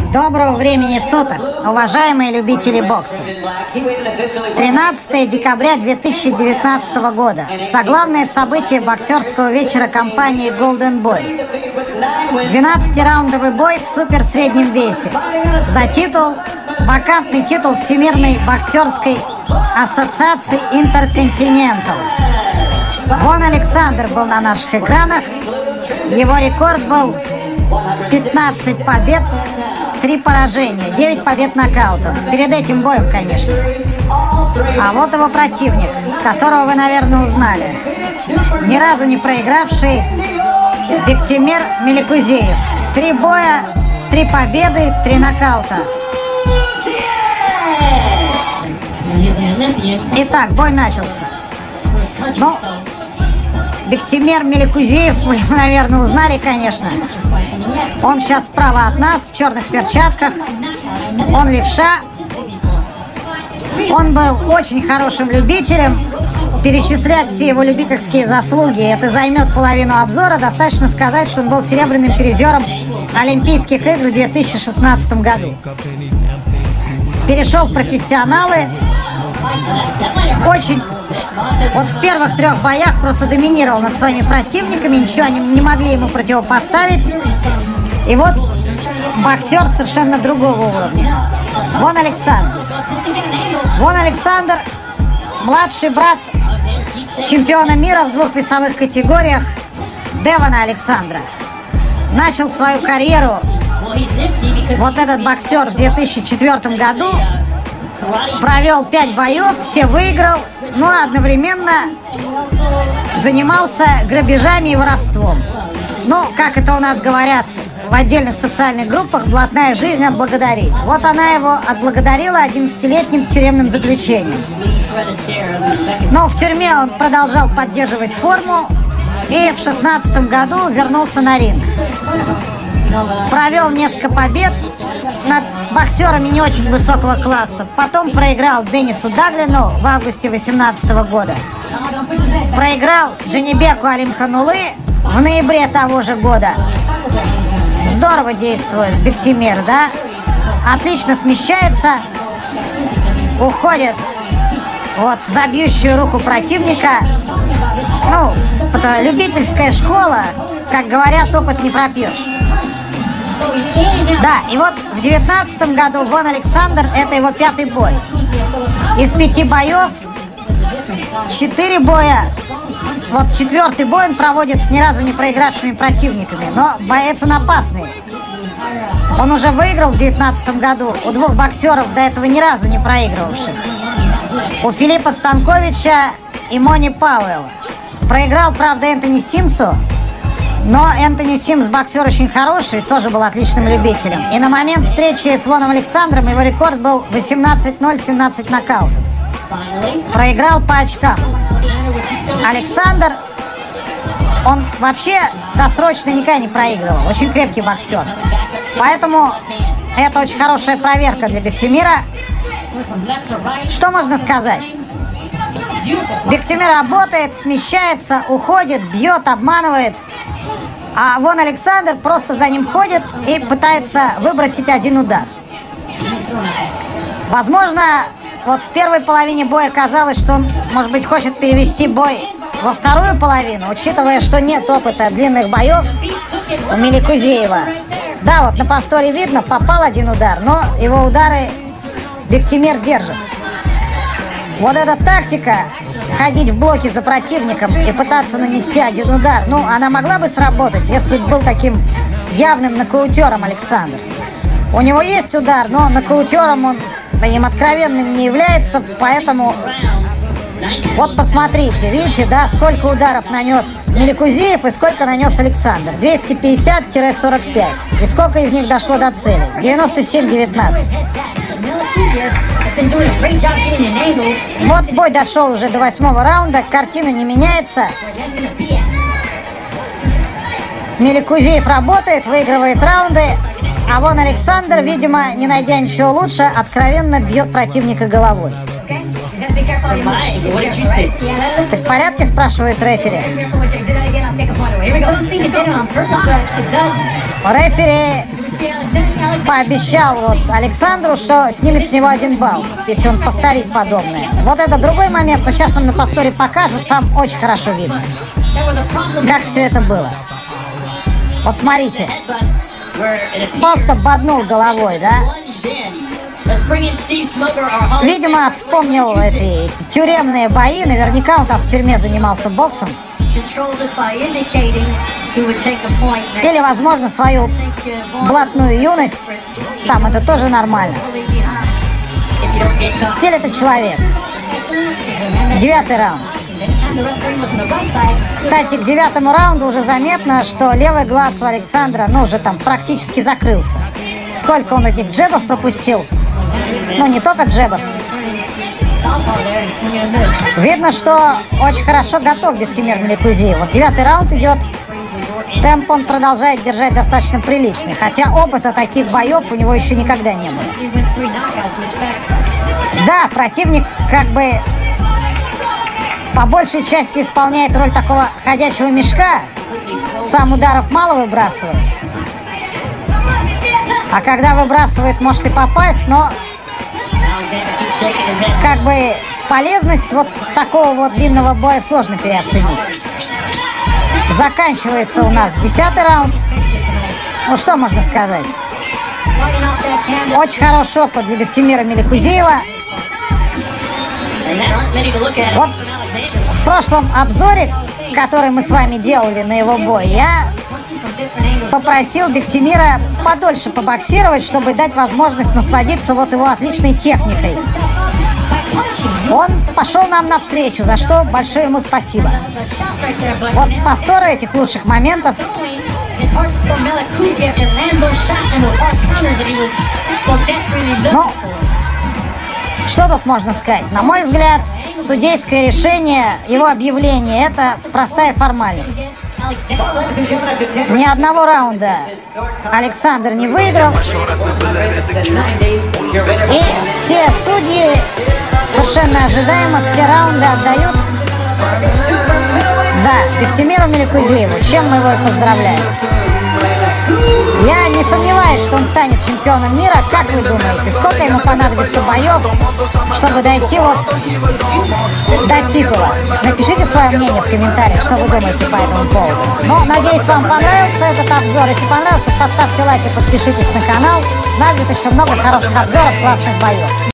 Доброго времени суток, уважаемые любители бокса. 13 декабря 2019 года. Заглавное событие боксерского вечера компании Golden Boy. 12-раундовый бой в суперсреднем весе. За титул, вакантный титул Всемирной боксерской ассоциации Intercontinental. Вон Александр был на наших экранах. Его рекорд был 15 побед, 3 поражения, 9 побед нокаутом. Перед этим боем, конечно. А вот его противник, которого вы, наверное, узнали. Ни разу не проигравший Бектимер Меликузеев. 3 боя, 3 победы, 3 нокаута. Итак, бой начался. Ну, Бектимер Меликузеев, вы, наверное, узнали, конечно. Он сейчас справа от нас, в черных перчатках. Он левша. Он был очень хорошим любителем. Перечислять все его любительские заслуги, это займет половину обзора. Достаточно сказать, что он был серебряным призером Олимпийских игр в 2016 году. Перешел в профессионалы. Очень... Вот в первых 3 боях просто доминировал над своими противниками, ничего они не могли ему противопоставить. И вот боксер совершенно другого уровня. Вон Александр. Вон Александр, младший брат чемпиона мира в 2 весовых категориях Девона Александра. Начал свою карьеру вот этот боксер в 2004 году. Провел 5 боев, все выиграл, но одновременно занимался грабежами и воровством. Ну, как это у нас говорят в отдельных социальных группах, блатная жизнь отблагодарит. Вот она его отблагодарила 11-летним тюремным заключением. Но в тюрьме он продолжал поддерживать форму и в 2016 году вернулся на ринг. Провел несколько побед над боксерами не очень высокого класса. Потом проиграл Денису Даглину в августе 2018 года. Проиграл Джанибеку Алимханулы в ноябре того же года. Здорово действует Бектимер, да? Отлично смещается. Уходит вот за бьющую руку противника. Ну, это любительская школа. Как говорят, опыт не пропьешь. Да, и вот в 2019 году вон Александр, это его 5-й бой. Из 5 боев 4 боя. Вот 4-й бой он проводит с ни разу не проигравшими противниками. Но боец он опасный. Он уже выиграл в 2019 году у 2 боксеров, до этого ни разу не проигрывавших. У Филиппа Станковича и Мони Пауэлла. Проиграл, правда, Энтони Симсу. Но Энтони Симс боксер очень хороший, тоже был отличным любителем. И на момент встречи с Воном Александром его рекорд был 18-0, 17 нокаутов. Проиграл по очкам. Александр, он вообще досрочно никогда не проигрывал. Очень крепкий боксер. Поэтому это очень хорошая проверка для Бектимира. Что можно сказать? Бектимир работает, смещается, уходит, бьет, обманывает. А вон Александр просто за ним ходит и пытается выбросить 1 удар. Возможно, вот в первой половине боя казалось, что он, может быть, хочет перевести бой во вторую половину, учитывая, что нет опыта длинных боев у Меликузеева. Да, вот на повторе видно, попал 1 удар, но его удары Бектимер держит. Вот эта тактика, ходить в блоке за противником и пытаться нанести 1 удар, ну, она могла бы сработать, если бы был таким явным нокаутером Александр. У него есть удар, но нокаутером он таким откровенным не является, поэтому вот посмотрите, видите, да, сколько ударов нанес Меликузеев и сколько нанес Александр. 250-45. И сколько из них дошло до цели? 97-19. Вот бой дошел уже до 8-го раунда, картина не меняется. Меликузеев работает, выигрывает раунды, а вон Александр, видимо, не найдя ничего лучше, откровенно бьет противника головой. Ты в порядке, спрашивает рефери? Рефери пообещал вот Александру, что снимет с него 1 балл, если он повторит подобное. Вот это другой момент, но сейчас нам на повторе покажут, там очень хорошо видно, как все это было. Вот смотрите, просто боднул головой, да? Видимо, вспомнил эти тюремные бои, наверняка он там в тюрьме занимался боксом. Или, возможно, свою блатную юность. Там это тоже нормально. Стиль — это человек. 9-й раунд. Кстати, к 9-му раунду уже заметно, что левый глаз у Александра, ну, уже там практически закрылся. Сколько он этих джебов пропустил. Ну, не только джебов. Видно, что очень хорошо готов Бектимир Меликузиев. Вот 9-й раунд идет. Темп он продолжает держать достаточно приличный. Хотя опыта таких боев у него еще никогда не было. Да, противник как бы по большей части исполняет роль такого ходячего мешка. Сам ударов мало выбрасывает. А когда выбрасывает, может и попасть, но как бы полезность вот такого вот длинного боя сложно переоценить. Заканчивается у нас 10-й раунд. Ну что можно сказать? Очень хороший опыт для Бектимира Меликузиева. Вот в прошлом обзоре, который мы с вами делали на его бой, я попросил Бектимира подольше побоксировать, чтобы дать возможность насладиться вот его отличной техникой. Он пошел нам навстречу, за что большое ему спасибо. Вот повторы этих лучших моментов. Ну, что тут можно сказать? На мой взгляд, судейское решение, его объявление — это простая формальность. Ни одного раунда Александр не выиграл. И все судьи совершенно ожидаемо все раунды отдают, да, Бектимиру Меликузиеву, чем мы его и поздравляем. Я не сомневаюсь, что он станет чемпионом мира. Как вы думаете, сколько ему понадобится боев, чтобы дойти вот до титула? Напишите свое мнение в комментариях, что вы думаете по этому поводу. Ну, надеюсь, вам понравился этот обзор. Если понравился, поставьте лайк и подпишитесь на канал. Нас ждет еще много хороших обзоров, классных боев.